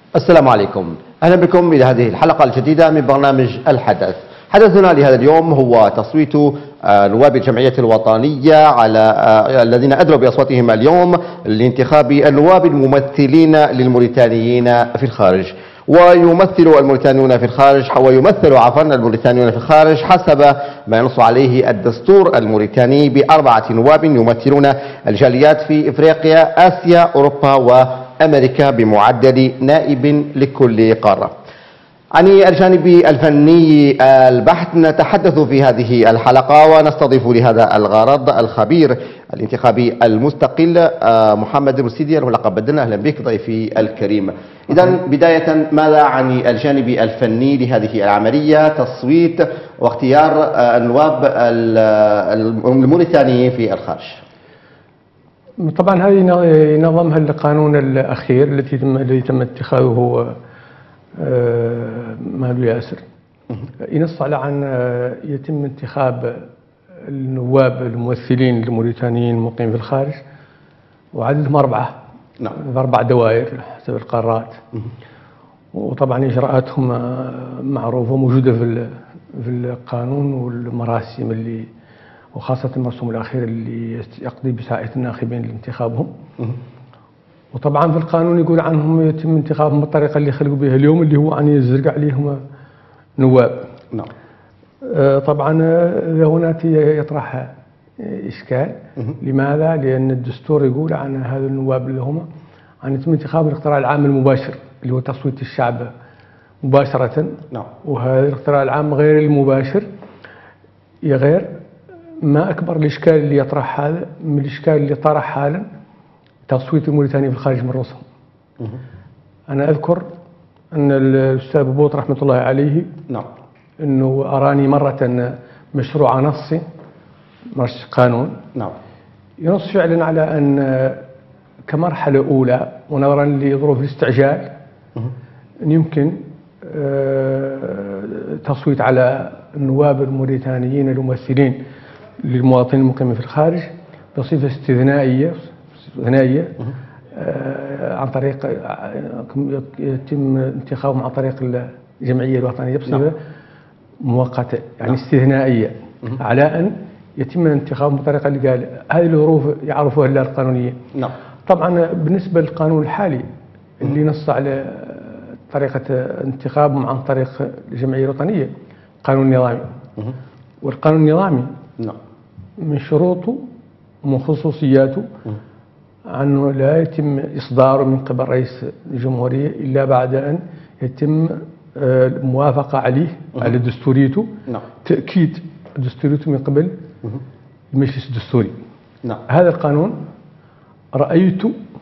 السلام عليكم، أهلا بكم إلى هذه الحلقة الجديدة من برنامج الحدث. حدثنا لهذا اليوم هو تصويت نواب الجمعية الوطنية على الذين أدلوا بأصواتهم اليوم لانتخاب النواب الممثلين للموريتانيين في الخارج. ويمثل الموريتانيون في الخارج حسب ما ينص عليه الدستور الموريتاني ب4 نواب يمثلون الجاليات في إفريقيا، آسيا، أوروبا وأمريكا بمعدل نائب لكل قارة. عن الجانب الفني البحث نتحدث في هذه الحلقة ونستضيف لهذا الغرض الخبير الانتخابي المستقل محمد الرسيدي الملقب بدنا. أهلا بك ضيفي الكريم. إذا بداية، ماذا عن الجانب الفني لهذه العملية، تصويت واختيار النواب الموريتانيين في الخارج؟ طبعا هذه نظمها القانون الأخير الذي تم اتخاذه مالو ياسر، ينص على أن يتم انتخاب النواب الممثلين الموريتانيين المقيمين في الخارج، وعددهم 4. نعم. 4 دوائر حسب القارات. وطبعا إجراءاتهم معروفة وموجودة في القانون والمراسم وخاصة المرسوم الأخير اللي يقضي بساعة الناخبين لانتخابهم. وطبعا في القانون يقول عنهم يتم انتخابهم بالطريقة اللي خلقوا بها اليوم، اللي هو أن يزرق عليهم نواب. نعم. طبعا هنا يطرح إشكال. لماذا؟ لأن الدستور يقول عن هذا النواب اللي هم أن يتم انتخاب الاقتراع العام المباشر اللي هو تصويت الشعب مباشرة. نعم. وهذا الاقتراع العام غير المباشر غير ما أكبر الإشكال اللي يطرح هذا من الإشكال اللي طرح حالا تصويت الموريتاني في الخارج من رسم. أنا أذكر أن الأستاذ بوط رحمة الله عليه، نعم، أنه أراني مرة مشروع نصي قانون، نعم، ينص فعلا على أن كمرحلة أولى ونظرا لظروف الاستعجال أن يمكن تصويت على النواب الموريتانيين الممثلين للمواطنين المقيمين في الخارج بصفة استثنائية عن طريق يتم انتخابهم عن طريق الجمعية الوطنية بصفة مؤقتة، يعني استثنائية، على أن يتم انتخابهم بطريقة اللي قال هذه الظروف يعرفوها الله القانونية. نعم. طبعا بالنسبة للقانون الحالي اللي نص على طريقة انتخابهم عن طريق الجمعية الوطنية قانون نظامي، والقانون النظامي نعم من شروطه ومن خصوصياته أنه لا يتم إصداره من قبل رئيس الجمهورية إلا بعد أن يتم الموافقة عليه على دستوريته. نعم. تأكيد دستوريته من قبل المجلس الدستوري. نعم. هذا القانون رأيت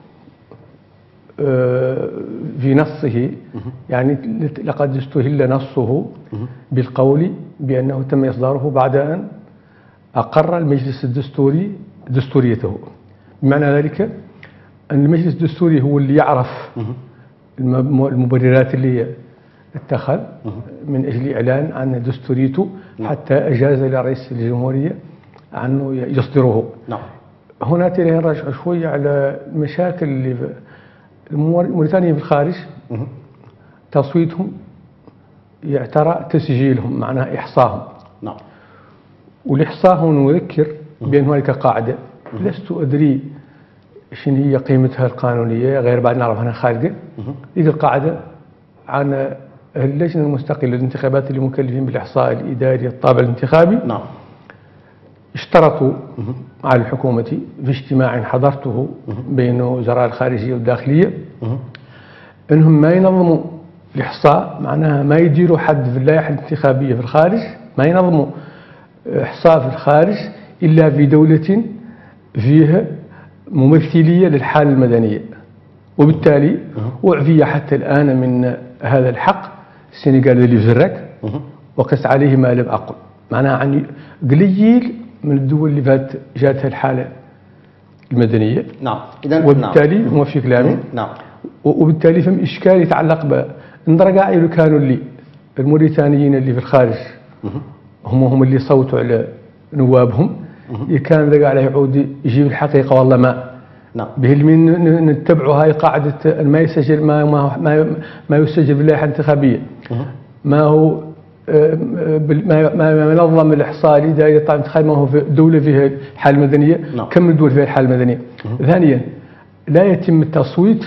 في نصه يعني لقد استهل نصه بالقول بأنه تم إصداره بعد أن أقر المجلس الدستوري دستوريته. بمعنى ذلك أن المجلس الدستوري هو اللي يعرف المبررات اللي اتخذ من أجل إعلان عن دستوريته حتى أجاز لرئيس الجمهورية أنه يصدره. نعم. هنا ترى نرجع شوية على المشاكل اللي في الموريتانيين في الخارج. تصويتهم يعترى تسجيلهم، معناها إحصاهم. نعم. والإحصاء هنا نذكر بأن هناك قاعدة لست أدري شنو هي قيمتها القانونية غير بعد نعرف أنها خارجة. هذه القاعدة عن اللجنة المستقلة للانتخابات اللي مكلفين بالإحصاء الإداري الطابع الانتخابي. نعم. اشترطوا على الحكومة في اجتماع حضرته بين وزراء الخارجية والداخلية أنهم ما ينظموا الإحصاء، معناها ما يديروا حد في اللائحة الانتخابية في الخارج، ما ينظموا إحصاء في الخارج إلا في دولة فيها ممثلية للحالة المدنية. وبالتالي أعفي حتى الآن من هذا الحق السنغال اللي في زرك وقس عليه ما لم أقل، معناها عن قليل من الدول اللي فات جاتها الحالة المدنية. نعم. وبالتالي نعم. موافق كلامي. نعم. وبالتالي فهم إشكال يتعلق بندرجة اللي كانوا اللي الموريتانيين اللي في الخارج هم اللي صوتوا على نوابهم، كان ذا عليه يعود يجيب الحقيقة والله ما نعم. به اللي نتبعوا هاي قاعدة ما يسجل ما يسجل باللائحة الانتخابية، ما هو ما ينظم الإحصاء الإداري للطاقة الانتخابية، ما هو في دولة فيها الحالة المدنية. نعم. كم من دول فيها الحالة المدنية. ثانيا لا يتم التصويت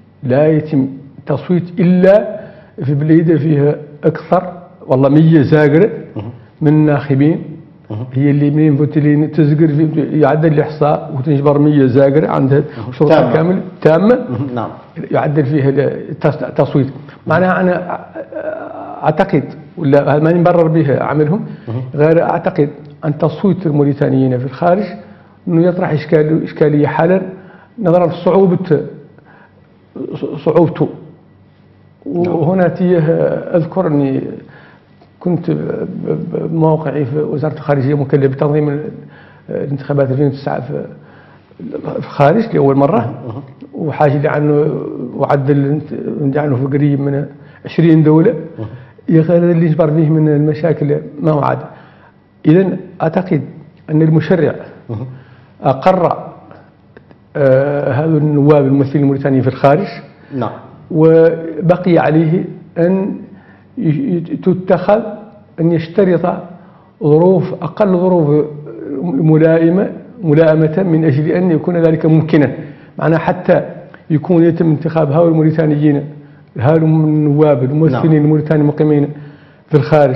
إلا في بلاد فيها أكثر والله 100 زاجرة من الناخبين، هي اللي منين فوتلين تزقر في يعدل الإحصاء وتنجبر 100 زاجرة عندها شروط كامل تامة. نعم. يعدل فيها التصويت. معناها أنا أعتقد ولا ما نبرر بها عملهم، غير أعتقد أن تصويت الموريتانيين في الخارج أنه يطرح إشكالية حالا نظرا صعوبته. وهنا تيه أذكر أني كنت بموقعي في وزارة الخارجية مكلف بتنظيم الانتخابات 2009 في الخارج لأول مرة، وحاجة لي عنه وعدل عنه في قريب من 20 دولة. غير اللي يجبر فيه من المشاكل ما هو عاد. إذن أعتقد أن المشرع أقر هذا النواب الممثلين الموريتانيين في الخارج. نعم. وبقي عليه أن تتخذ أن يشترط ظروف أقل ظروف ملائمة من أجل أن يكون ذلك ممكنا. معناه حتى يكون يتم انتخاب هؤلاء الموريتانيين هؤلاء النواب الممثلين الموريتانيين المقيمين في الخارج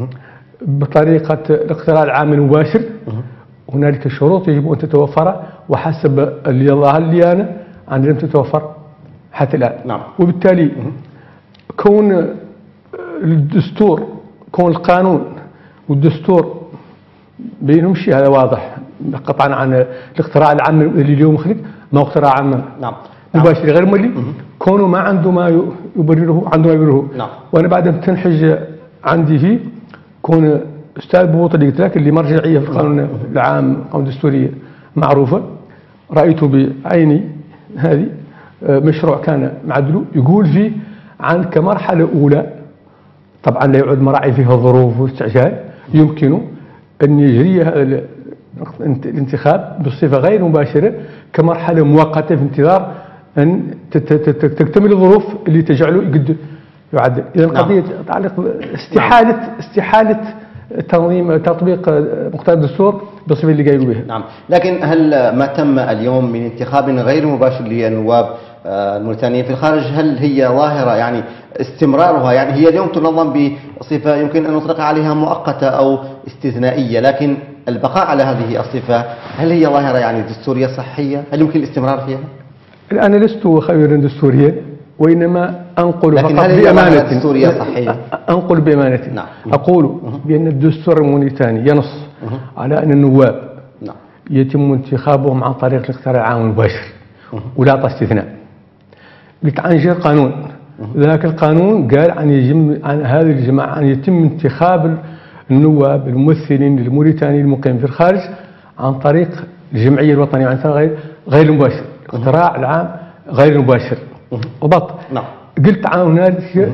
بطريقة الاقتراع العام المباشر. هنالك شروط يجب أن تتوفر، وحسب اللي الله اللي أنا لم تتوفر حتى الآن. نعم. وبالتالي كون الدستور، كون القانون والدستور بينهم شيء هذا واضح قطعا عن الاقتراع العام اللي اليوم خلق، ما هو اقتراع عام. نعم. مباشر غير مولي. كونه ما عنده ما يبرره، عنده ما يبرره. نعم. وانا بعد تنحج عندي فيه كون استاذ بوط اللي قلت لك اللي مرجعيه في القانون العام، القانون الدستوريه معروفه، رايته بعيني هذه مشروع كان معدله يقول فيه عن كمرحله اولى، طبعا لا يعد مراعي فيها الظروف والاستعجال، يمكن ان يجري هذا الانتخاب بصفه غير مباشره كمرحله مؤقته في انتظار ان تكتمل الظروف اللي تجعله يقد يعدل. اذا القضيه تتعلق استحاله تنظيم تطبيق مقتضى الدستور بالصفه اللي قايلوا بها. نعم. لكن هل ما تم اليوم من انتخاب غير مباشر للنواب الموريتانيين في الخارج هل هي ظاهره يعني استمرارها، يعني هي اليوم تنظم بصفه يمكن ان نطلق عليها مؤقته او استثنائيه، لكن البقاء على هذه الصفه هل هي ظاهره يعني دستوريه صحيه؟ هل يمكن الاستمرار فيها؟ أنا لست خبيرا دستوريا، وإنما أنقل فقط بأمانة دستورية صحية. أنقل بأمانة. نعم. أقول بأن الدستور الموريتاني ينص على أن النواب يتم انتخابهم عن طريق الاقتراع العام المباشر ولا استثناء. قلت عن جهة قانون، ذاك القانون قال عن هذه الجماعة أن يتم انتخاب النواب الممثلين الموريتانيين المقيم في الخارج عن طريق الجمعية الوطنية عن طريق غير المباشر، الاقتراع العام غير المباشر. وبط. نعم. قلت عن هنالك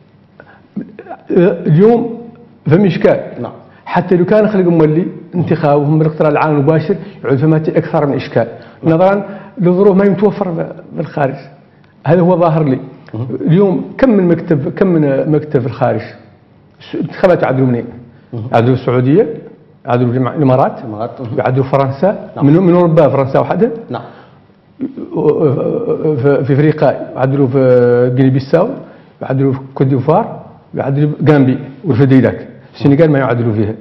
اليوم فما إشكال. نعم. حتى لو كان خلق مولي انتخابهم بالاقتراع العام المباشر يعود فما أكثر من إشكال نظرا لظروف ما يتوفر بالخارج. هذا هو ظاهر لي. اليوم كم من مكتب في الخارج انتخابات يعدلوا منين؟ يعدلوا السعودية، يعدلوا الإمارات، يعدلوا فرنسا. نعم. من أوروبا فرنسا وحدها. نعم. في افريقيا يعدلوا في غيني بيساو، يعدلوا في كوت ديفوار، يعدلوا غامبي والفديلاك. السنغال ما يعدلوا فيها.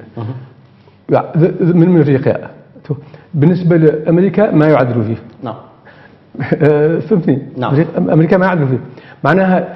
من افريقيا. بالنسبه لامريكا ما يعدلوا فيه. نعم. فهمتني؟ نعم. امريكا ما يعدلوا فيه. معناها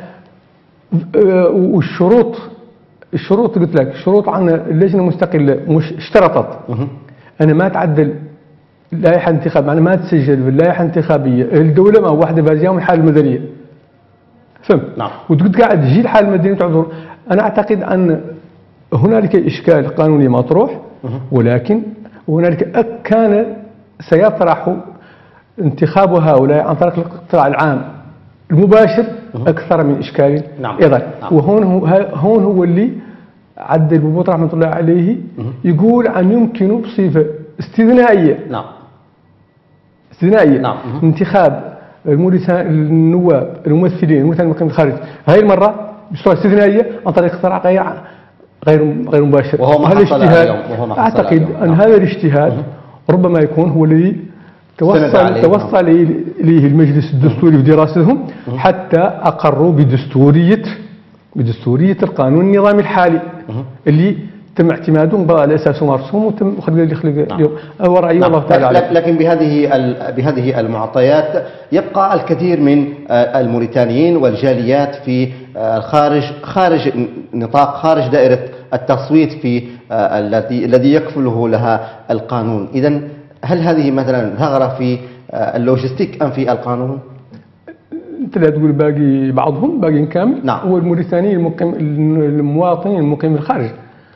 والشروط قلت لك شروط عن اللجنه المستقله مش اشترطت انا ما تعدل لائحة انتخاب، معناها ما تسجل باللائحة الانتخابية الدولة ما واحدة فازية من الحالة المدنية. فهمت؟ نعم. وتقعد قاعد تجي الحالة المدنية تعذر. أنا أعتقد أن هنالك إشكال قانوني مطروح، ولكن هنالك كان سيطرح انتخاب هؤلاء عن طريق الاقتراع العام المباشر أكثر من إشكال. نعم. أيضا. وهون هو اللي عدل بوبوت رحمة الله عليه يقول أن يمكن بصفة استثنائية. نعم. استثنائية. نعم. انتخاب النواب الممثلين المقيمين في الخارج هذه المرة بصورة استثنائية عن طريق اختراع غير مباشر. وهو ما حصل اليوم. أعتقد أن هذا الاجتهاد ربما يكون هو الذي توصل إليه المجلس الدستوري في دراستهم حتى أقروا بدستورية القانون النظامي الحالي اللي تم اعتماده على اساس مرسوم وتم خلق اليوم. هو رايي والله تعالى. لكن بهذه المعطيات يبقى الكثير من الموريتانيين والجاليات في الخارج خارج نطاق خارج دائره التصويت في الذي يكفله لها القانون. اذا هل هذه مثلا ثغره في اللوجستيك ام في القانون؟ انت لا تقول باقي بعضهم باقي كامل. نعم. هو الموريتاني المواطنين المقيمين في الخارج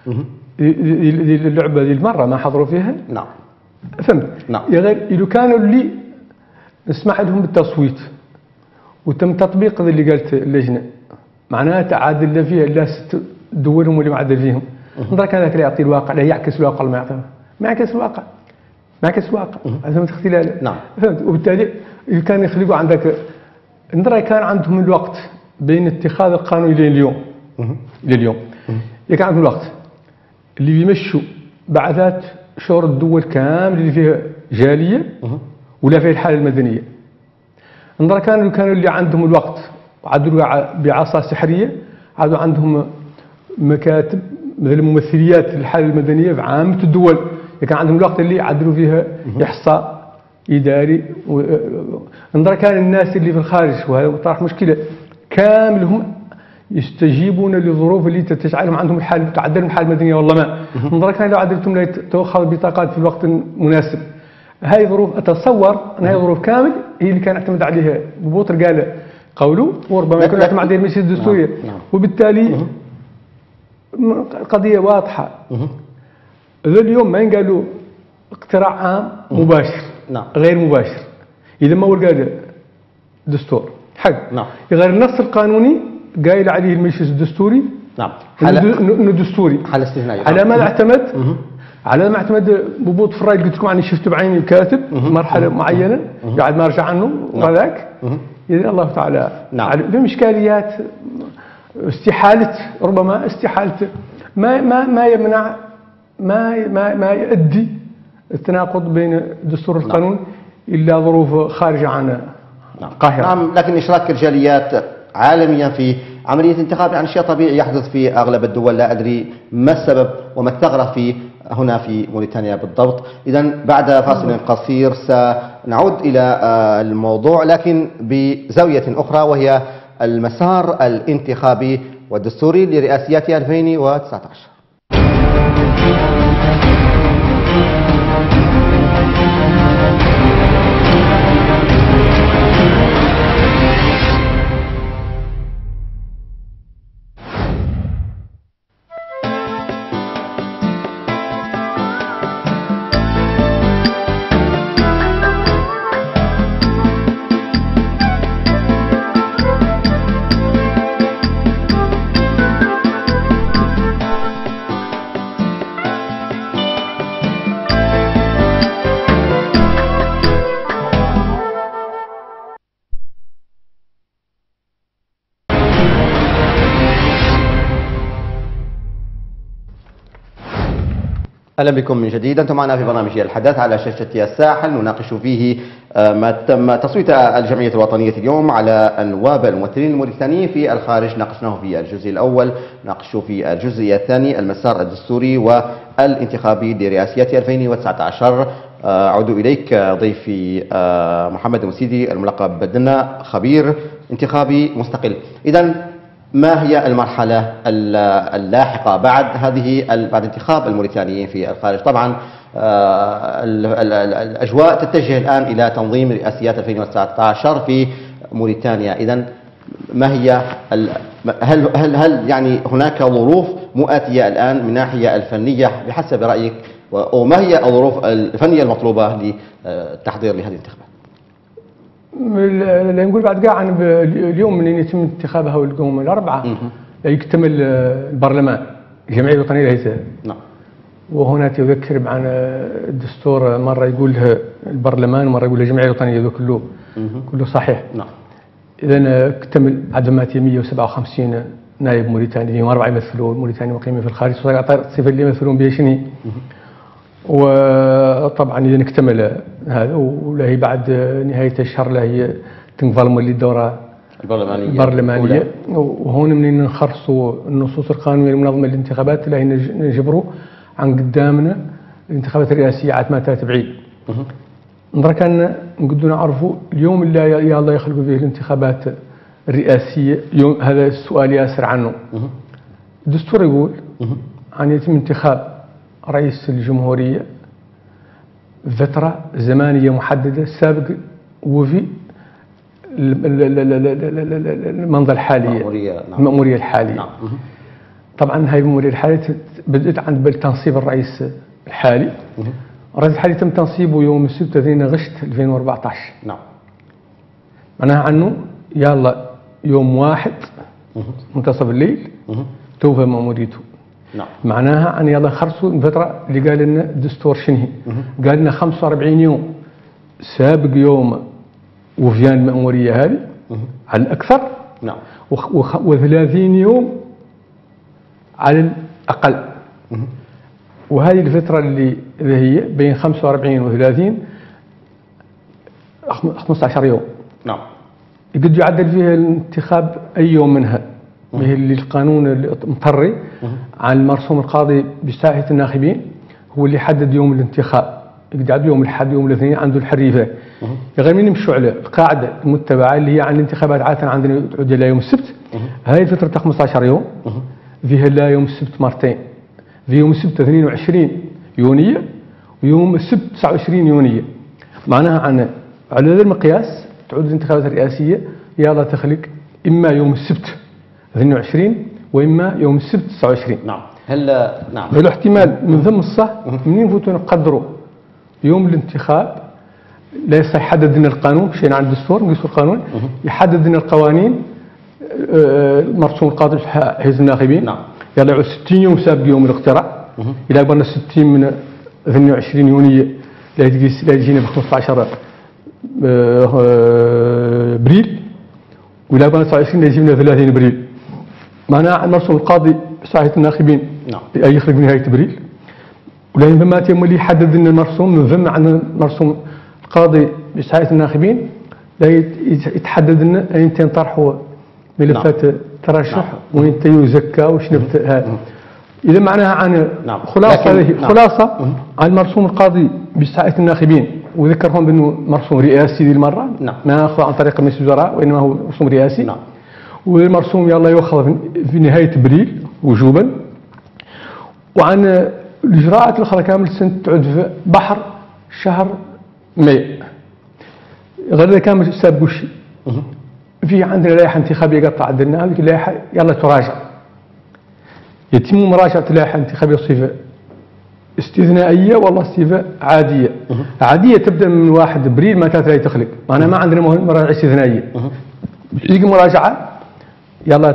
اللعبه دي المره ما حضروا فيها. نعم. فهمت. نعم. غير إذا كانوا اللي نسمح لهم بالتصويت وتم تطبيق اللي قالت اللجنه معناها تعادل فيها لا 6 دول هم اللي معدل فيهم. نظرك هذاك لا يعطي الواقع، لا يعكس الواقع، ما يعكس الواقع. هذا اختلال. نعم. فهمت. وبالتالي إذا كان يخلقوا عندك نظرك كان عندهم الوقت بين اتخاذ القانون الى اليوم كان عندهم الوقت اللي بيمشوا بعثات شور الدول كامل اللي فيها جاليه ولا فيها الحاله المدنيه. نظرا كانوا اللي عندهم الوقت وعدلوا بعصا سحريه، عادوا عندهم مكاتب مثل ممثليات الحاله المدنيه في عامه الدول، كان عندهم الوقت اللي عدلوا فيها احصاء اداري. نظرا كان الناس اللي في الخارج وهذا طرح مشكله كامل هم يستجيبون للظروف اللي تجعلهم عندهم الحال تعدلهم الحاله المدنيه والله ما. نظرا كان لو عدلتم لا تؤخذ البطاقات في الوقت المناسب. هاي ظروف اتصور ان هي ظروف كامل هي اللي كان اعتمد عليها ببوطر قال قوله وربما يكون اعتمد عليها المجلس الدستوري. وبالتالي القضيه واضحه. ذا اليوم ما ينقالوا اقتراع عام مباشر غير مباشر. اذا ما هو قال دستور حق غير النص القانوني قايل عليه المجلس الدستوري. نعم. انه دستوري حالة استثنائية. على ما اعتمد على ما اعتمد ببوط في الراي قلت لكم عني شفت بعيني كاتب مرحله معينه بعد ما ارجع عنه وذاك اذا الله تعالى. نعم. في اشكاليات استحاله ربما استحاله ما يمنع ما يؤدي التناقض بين دستور القانون الا ظروف خارجه عن القاهره. نعم. لكن اشراك الجاليات عالميا في عملية انتخاب يعني شيء طبيعي يحدث في أغلب الدول. لا أدري ما السبب وما الثغرة هنا في موريتانيا بالضبط. إذا بعد فاصل قصير سنعود إلى الموضوع لكن بزاوية أخرى وهي المسار الانتخابي والدستوري لرئاسيات 2019. أهلا بكم من جديد. أنتم معنا في برنامج الحدث على شاشة الساحل نناقش فيه ما تم تصويت الجمعية الوطنية اليوم على النواب الممثلين الموريتانيين في الخارج. ناقشناه في الجزء الأول، ناقش في الجزء الثاني المسار الدستوري والانتخابي لرئاسيات 2019. أعود إليك ضيفي محمد مسيدي الملقب بدنا خبير انتخابي مستقل. إذا ما هي المرحلة اللاحقة بعد بعد انتخاب الموريتانيين في الخارج؟ طبعا الأجواء تتجه الآن إلى تنظيم رئاسيات 2019 في موريتانيا. إذا ما هي هل يعني هناك ظروف مؤاتية الآن من ناحية الفنية بحسب رأيك، وما هي الظروف الفنية المطلوبة للتحضير لهذه الانتخابات؟ نقول بعد قاع اليوم من يتم انتخابها والقوم الأربعة يكتمل البرلمان الجمعية الوطنية ليس. نعم. وهنا تذكر معنا الدستور مرة يقول له البرلمان ومرة يقول له الجمعية الوطنية، هذا كله صحيح. نعم. إذا اكتمل عدمات 157 نائب موريتاني، فيهم 4 يمثلون موريتانيا مقيمين في الخارج، الصفة اللي يمثلون بها شنو. وطبعا إذا اكتمل هذا ولا هي بعد نهاية الشهر لا هي تنظلم اللي الدورة البرلمانية، وهون منين نخرصوا النصوص القانونية المنظمة للانتخابات لا هي نجبروا عن قدامنا الانتخابات الرئاسية عاد ما تتبعيد. نظرا كان نقدروا نعرفوا اليوم اللي يا الله يخلقوا فيه الانتخابات الرئاسية، يوم هذا السؤال ياسر عنه. الدستور يقول أن يتم انتخاب رئيس الجمهورية فترة زمانية محددة سابق وفي المنظر الحالية، المأمورية الحالية. نعم. طبعا هاي المأمورية الحالية بدأت عند تنصيب الرئيس الحالي. الرئيس الحالي تم تنصيبه يوم السبت 30 غشت 2014. نعم. معناها عنه يلا يوم 1 منتصف الليل توفى مأموريته. نعم. معناها أن يلا خرصوا الفترة اللي قال لنا الدستور شنهي، قال لنا 45 يوم سابق يوم وفيان المأمورية هذه على الأكثر. نعم. و30 يوم على الأقل. وهذه الفترة اللي هي بين 45 و30 15 يوم. نعم. يقد يعدل فيها الانتخاب أي يوم منها، هي اللي القانون المطري عن المرسوم القاضي بساحة الناخبين هو اللي حدد يوم الانتخاب، يقد يعدل يوم الأحد يوم الاثنين عنده الحريفة. غير من يمشوا على القاعدة المتبعة اللي هي عن الانتخابات عادة عندنا تعود إلى يوم السبت. هاي فترة 15 يوم فيها لا يوم السبت مرتين، في يوم السبت 22 يونيو ويوم السبت 29 يونيو. معناها على هذا المقياس تعود الانتخابات الرئاسية يلا تخلق إما يوم السبت 22 وإما يوم السبت 29. نعم. نعم. له احتمال من ثم الصح منين نفوتوا نقدروا يوم الانتخاب لا يصح يحدد لنا القانون شيء عن الدستور نقيسوا القانون يحدد لنا القوانين مرسوم القاضي حزب الناخبين. نعم. يلا يعود 60 يوم سابق يوم الاقتراع. إلى قبلنا 60 من 22 يونيو لا يجينا ب 15 ابريل، وإلى قبلنا 29 لا يجينا 30 ابريل. معناها مرسوم القاضي بساحة الناخبين. نعم. يخرج نهاية ابريل، ولكن ثم تم اللي يحدد لنا المرسوم من ثم عندنا مرسوم القاضي بساحة الناخبين لا يتحدد لنا أين تنطرحوا ملفات ترشح وين يزكى وشنو إذا معناها عن خلاصة عن مرسوم القاضي بساحة الناخبين، وذكرهم بأنه مرسوم رئاسي ذي المرة. نعم. ما يأخذ عن طريق مجلس الوزراء وإنما هو مرسوم رئاسي. نعم. والمرسوم يلا يؤخذ في نهاية ابريل وجوبا. وعن الإجراءات الأخرى كامل سنة تعود في بحر شهر ماي. غير ذلك كامل سابقوا شيء. في عندنا لائحة انتخابية قد تعدلنا، هذه اللائحة يلا تراجع. يتم مراجعة اللائحة الانتخابية صفة استثنائية والله صفة عادية. عادية تبدأ من 1 ابريل ما كانت لا تخلق، معناها ما عندنا مراجعة استثنائية. يجي مراجعة يلا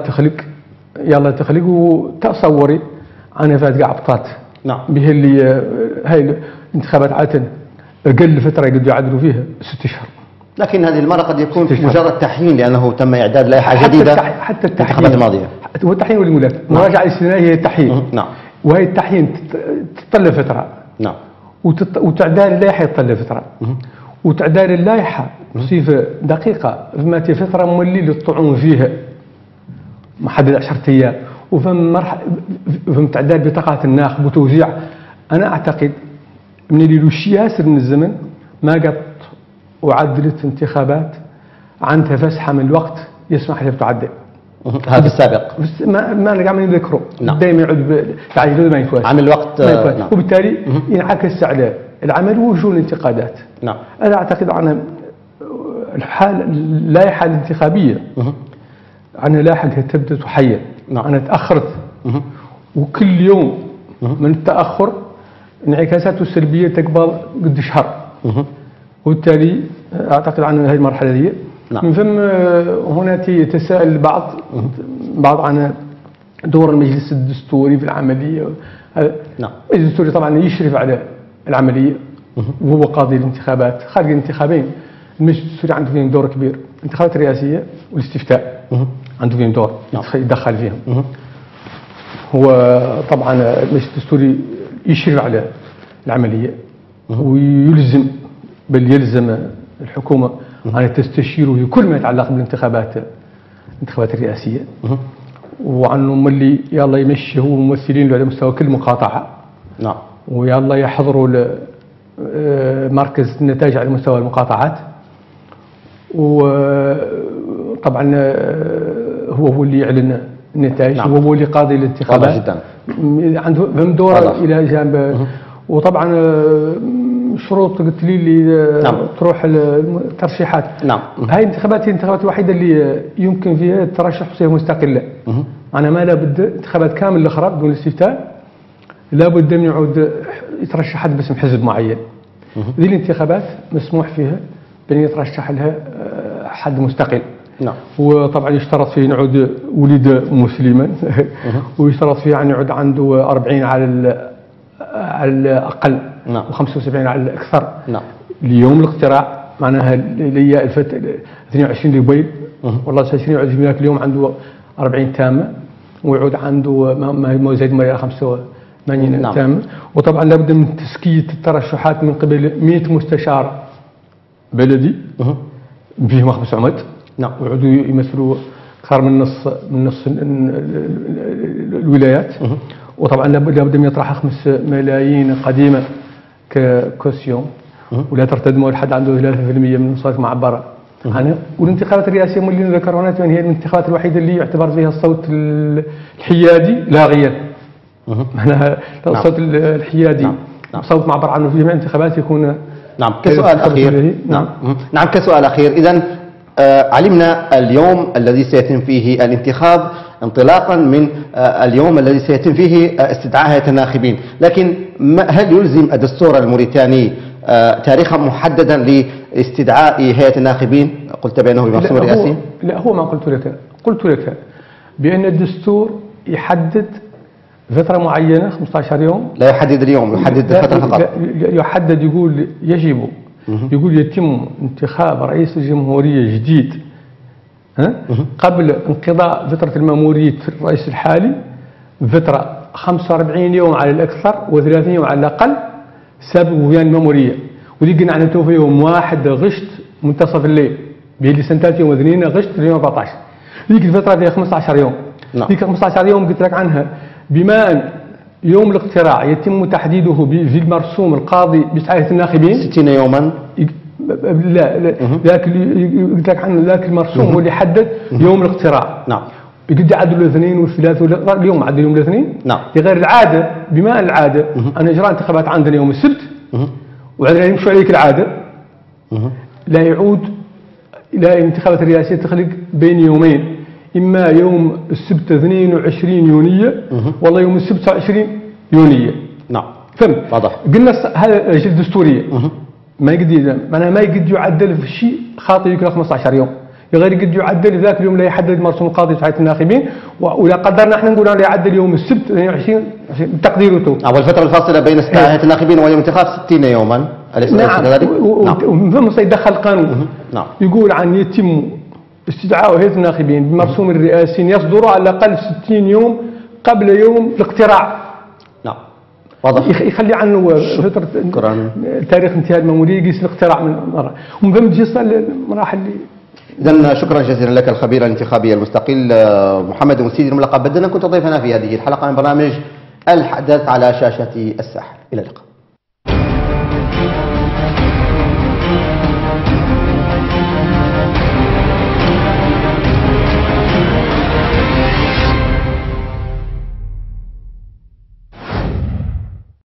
تخلق وتصوري عن فات قاع عبطات. نعم. به اللي هاي الانتخابات عادة أقل فترة يقدروا يعدلوا فيها 6 أشهر. لكن هذه المرة قد يكون مجرد تحيين لأنه تم إعداد لائحة جديدة حتى الانتخابات الماضية. هو التحيين واللي يقول لك مراجعة استثنائية هي التحيين. نعم. وهي التحيين تطلب فترة. نعم. وتعدال اللائحة يطلب فترة. وتعدال اللائحة بصفة دقيقة فما فترة مولي للطعون فيها محدد 10 أيام، وفهم تعدال بطاقات الناخب وتوزيع. أنا أعتقد من اللي له شي ياسر من الزمن ما قد وعدلت انتخابات عندها فسحة من الوقت يسمح لها تعدل. هذا السابق ما نرجع من نذكره. نعم. دائما يعود تعديل ما يفوت عامل الوقت. نعم. وبالتالي ينعكس على العمل ووجوه الانتقادات. نعم. أنا أعتقد عن اللائحة الانتخابية عن لائحة تبدأ تحيّن. نعم. أنا تأخرت وكل يوم من التأخر انعكاساته السلبية تقبل قد شهر. وبالتالي أعتقد عن هذه المرحلة دي. نعم. من ثم هنا يتساءل البعض عن دور المجلس الدستوري في العملية. نعم. المجلس الدستوري طبعا يشرف على العملية، وهو قاضي الانتخابات خارج الانتخابين. المجلس الدستوري عنده فيهم دور كبير، الانتخابات الرئاسية والاستفتاء عنده فيهم دور يتدخل فيهم. هو طبعا المجلس الدستوري يشرف على العملية ويلزم، بل يلزم الحكومة أن تستشيره في كل ما يتعلق بالانتخابات الرئاسية، وعنه ملي يلا يمشي هو ممثلين على مستوى كل مقاطعة. نعم. ويلا يحضروا مركز النتائج على مستوى المقاطعات، وطبعا هو اللي يعلن النتائج. نعم. وهو اللي قاضي الانتخابات. واضح جدا. عنده فهم دوره الى جانب. وطبعا شروط قلت لي اللي نعم. تروح الترشيحات. نعم. هاي الانتخابات هي الانتخابات الوحيده اللي يمكن فيها الترشح بصفه مستقله. انا ما لابد انتخابات كامل الاخرى بدون استفتاء لابد من يعود يترشح حد باسم حزب معين. ذي الانتخابات مسموح فيها بان يترشح لها حد مستقل. نعم. وطبعا يشترط فيه يعود ولد مسلما ويشترط فيه ان يعود عنده 40 على الاقل. نعم. و75 على الاكثر. نعم. ليوم الاقتراع معناها اللي هي 22 لبيل والله 22 ذاك اليوم عنده 40 تامه ويعود عنده ما يزيد من 85 نعم. تامه. وطبعا لابد من تزكيه الترشحات من قبل 100 مستشار بلدي فيهم 5 عمد. نعم. ويعودوا يمثلوا اكثر من نص الولايات. وطبعا لابد من يطرح 5 ملايين قديمه ككوسيون ولا ترتدم الحد عنده 3% من المصاريف معبره عنها. والانتخابات الرئاسيه اللي ذكرناها هي الانتخابات الوحيده اللي يعتبر فيها الصوت الحيادي لاغيا. معناها الصوت الحيادي. نعم. صوت معبر عنه في جميع الانتخابات يكون. نعم. كسؤال اخير. نعم. نعم. كسؤال اخير اذا علمنا اليوم الذي سيتم فيه الانتخاب انطلاقا من اليوم الذي سيتم فيه استدعاء هيئة الناخبين، لكن هل يلزم الدستور الموريتاني تاريخا محددا لاستدعاء هيئة الناخبين؟ قلت بأنه بمرسوم رئاسي؟ لا، هو ما قلت لك بأن الدستور يحدد فترة معينة 15 يوم. لا يحدد اليوم، يحدد فترة فقط. يحدد يقول يجب يقول يتم انتخاب رئيس الجمهورية جديد قبل انقضاء فترة المأمورية الرئيس الحالي فترة 45 يوم على الأكثر و30 يوم على الأقل سابق ويان المأمورية. ودي قلنا عنها توفي يوم 1 غشت منتصف الليل بيلي سنتات يوم 2 غشت في يوم 14. ذيك الفترة فيها 15 يوم. نعم. ذيك 15 يوم قلت لك عنها بما أن يوم الاقتراع يتم تحديده في المرسوم القاضي بهيئة الناخبين 60 يوما. لا ذاك قلت لك عنه ذاك المرسوم هو اللي حدد يوم الاقتراع. نعم. يقد يعدلوا الاثنين والثلاث اليوم عدلوا يوم الاثنين. نعم. غير العاده بما ان العاده ان اجراء انتخابات عندنا يوم السبت وعندنا يمشوا عليك العاده لا يعود الى الانتخابات الرئاسيه تخلق بين يومين، اما يوم السبت 22 يونيو والله يوم السبت 29 يونيو. نعم. فهمت؟ واضح. قلنا هذا اجل دستوريه ما يقدر معناها ما يقدر يعدل في شيء خاطئ يكون 15 يوم، غير يقدر يعدل في ذاك اليوم لا يحدد مرسوم القاضي في هيئة الناخبين. ولا قدرنا احنا نقول لا يعدل يوم السبت 22 تقديرته. والفترة الفاصلة بين استدعاء هيئة الناخبين ويوم الانتخاب 60 يوما. أليس كذلك؟ ومن ثم سيدخل القانون نعم. يقول عن يتم استدعاء هيئة الناخبين بمرسوم الرئاسي يصدر على الأقل 60 يوم قبل يوم الاقتراع. نعم. واضح. يخلي عنه فترة تاريخ انتهاء المأمورية يقيس الاقتراع من مرة ومن ثم تجي المراحل اللي. إذن شكرا جزيلا لك الخبير الانتخابي المستقل محمد مسيدي الملقب بدنا، كنت ضيفنا في هذه الحلقة من برنامج الحدث على شاشة الساحل. إلى اللقاء.